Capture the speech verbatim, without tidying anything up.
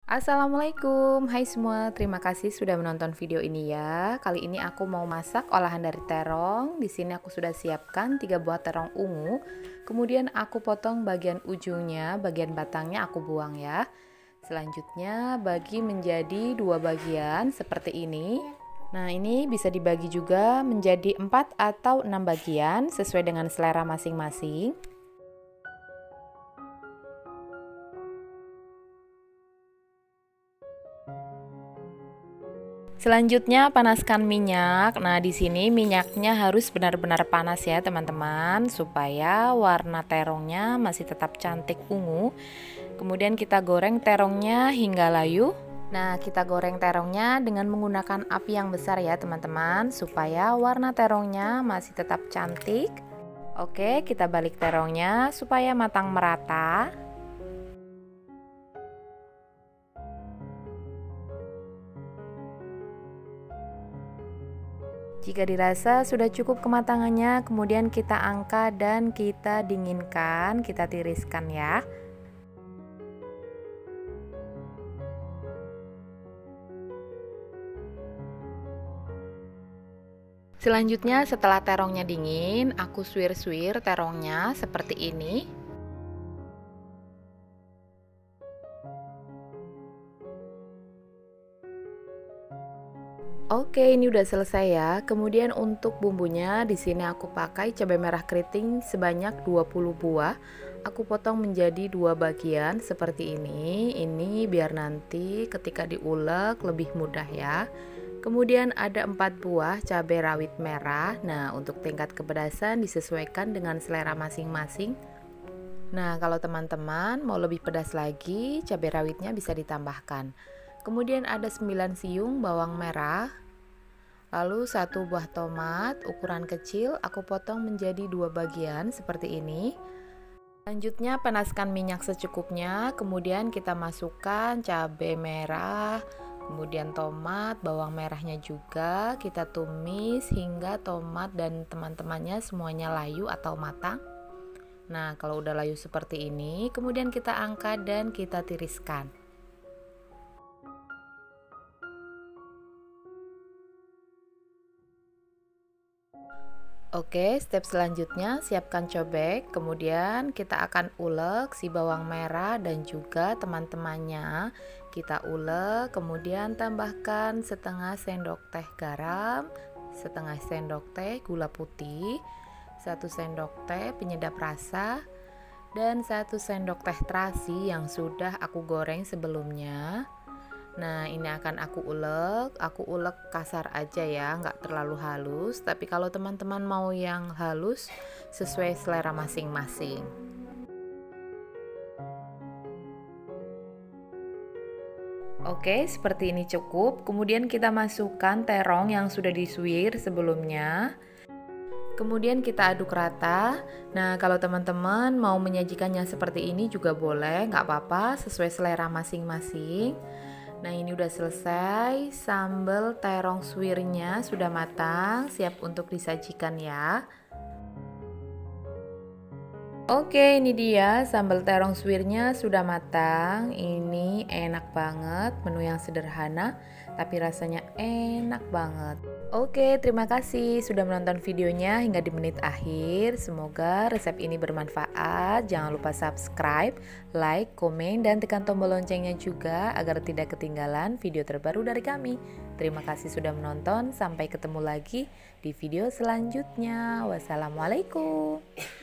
Assalamualaikum, hai semua, terima kasih sudah menonton video ini ya. Kali ini aku mau masak olahan dari terong. Di sini aku sudah siapkan tiga buah terong ungu. Kemudian aku potong bagian ujungnya, bagian batangnya aku buang ya. Selanjutnya bagi menjadi dua bagian seperti ini. Nah, ini bisa dibagi juga menjadi empat atau enam bagian sesuai dengan selera masing-masing. Selanjutnya panaskan minyak. Nah, di sini minyaknya harus benar-benar panas ya, teman-teman, supaya warna terongnya masih tetap cantik ungu. Kemudian kita goreng terongnya hingga layu. Nah, kita goreng terongnya dengan menggunakan api yang besar ya, teman-teman, supaya warna terongnya masih tetap cantik. Oke, kita balik terongnya supaya matang merata. Jika dirasa sudah cukup kematangannya, kemudian kita angkat dan kita dinginkan, kita tiriskan ya. Selanjutnya setelah terongnya dingin, aku suwir-suwir terongnya seperti ini. Oke, ini udah selesai ya. Kemudian untuk bumbunya di sini aku pakai cabai merah keriting sebanyak dua puluh buah. Aku potong menjadi dua bagian seperti ini. Ini biar nanti ketika diulek lebih mudah ya. Kemudian ada empat buah cabai rawit merah. Nah, untuk tingkat kepedasan disesuaikan dengan selera masing-masing. Nah, kalau teman-teman mau lebih pedas lagi, cabai rawitnya bisa ditambahkan. Kemudian ada sembilan siung bawang merah. Lalu satu buah tomat ukuran kecil aku potong menjadi dua bagian seperti ini. Selanjutnya panaskan minyak secukupnya, kemudian kita masukkan cabai merah, kemudian tomat, bawang merahnya juga kita tumis hingga tomat dan teman-temannya semuanya layu atau matang. Nah, kalau udah layu seperti ini, kemudian kita angkat dan kita tiriskan. Oke, step selanjutnya siapkan cobek, kemudian kita akan ulek si bawang merah dan juga teman-temannya. Kita ulek, kemudian tambahkan setengah sendok teh garam, setengah sendok teh gula putih, satu sendok teh penyedap rasa, dan satu sendok teh terasi yang sudah aku goreng sebelumnya. Nah, ini akan aku ulek, aku ulek kasar aja ya, nggak terlalu halus. Tapi kalau teman-teman mau yang halus, sesuai selera masing-masing. Oke, seperti ini cukup. Kemudian kita masukkan terong yang sudah disuir sebelumnya. Kemudian kita aduk rata. Nah, kalau teman-teman mau menyajikannya seperti ini juga boleh, nggak apa-apa, sesuai selera masing-masing. Nah, ini udah selesai, sambal terong suwirnya sudah matang, siap untuk disajikan ya. Oke, ini dia sambal terong suwirnya sudah matang. Ini enak banget, menu yang sederhana tapi rasanya enak banget. Oke, terima kasih sudah menonton videonya hingga di menit akhir. Semoga resep ini bermanfaat. Jangan lupa subscribe, like, komen, dan tekan tombol loncengnya juga agar tidak ketinggalan video terbaru dari kami. Terima kasih sudah menonton. Sampai ketemu lagi di video selanjutnya. Wassalamualaikum.